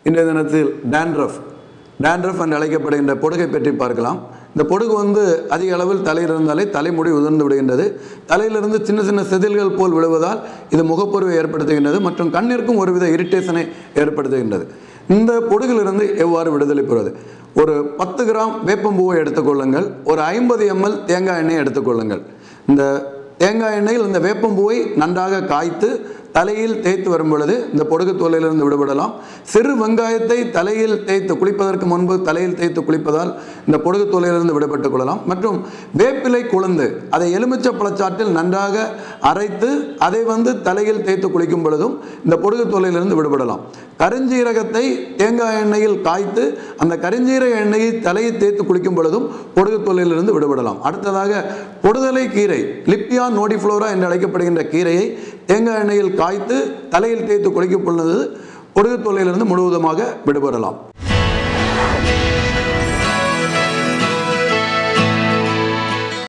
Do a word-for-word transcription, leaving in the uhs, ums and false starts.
இன்றைய தினத்தில் dandruff dandruff என்று அழைக்கப்படுகின்ற பொடுகை பற்றி பார்க்கலாம். இந்த பொடுகு வந்து அதிக அளவில் தலையில் இருந்தாலே தலைமுடி உதிர்ந்து விடுகின்றது. தலையிலிருந்து சின்ன சின்ன செதில்கள் போல் விழுவதால் இது முகப்பொருவை ஏற்படுத்துகின்றது மற்றும் கண்ணிற்கும் ஒருவித இரிட்டேஷனை ஏற்படுத்துகின்றது. இந்த பொடுகிலிருந்து எவ்வாறு விடுதலை பெறுவது? ஒரு பத்து கிராம் வேப்பம்பூவை எடுத்துக்கொள்ளுங்கள். ஒரு ஐம்பது எம்எல் தேங்காய் எண்ணெய் எடுத்துக்கொள்ளுங்கள். இந்த தேங்காய் எண்ணெயில் இந்த வேப்பம்பூவை நன்றாக காய்த்து தலையில் தேய்த்து வரும் பொழுது இந்த பொடுகு தொல்லையிலிருந்து விடுபடலாம். சிறு வெங்காயத்தை தலையில் தேய்த்து குளிப்பதற்கு முன்பு தலையில் தேய்த்து குளிப்பதால் இந்த பொடுகு தொல்லையிலிருந்து விடுபட்டுக் கொள்ளலாம். மற்றும் வேப்பிலை குழந்து அதை எலுமிச்சை பழச்சாற்றில் நன்றாக அரைத்து அதை வந்து தலையில் தேய்த்து குளிக்கும் பொழுதும் இந்த பொடுகு தொல்லையிலிருந்து விடுபடலாம். கருஞ்சீரகத்தை தேங்காய் எண்ணெயில் காய்த்து அந்த கருஞ்சீரக எண்ணெயை தலையை தேய்த்து குளிக்கும் பொழுதும் பொடுகு தொல்லையிலிருந்து விடுபடலாம். அடுத்ததாக பொடுதலை கீரை லிப்பியா நோடிஃப்ளோரா என்று அழைக்கப்படுகின்ற கீரையை தேங்காய் எண்ணெயில் காய்த்து தலையில் தேய்த்து குளிக்கும் பொழுது பொடுகு தொல்லையிலிருந்து முழுவதுமாக விடுபடலாம்.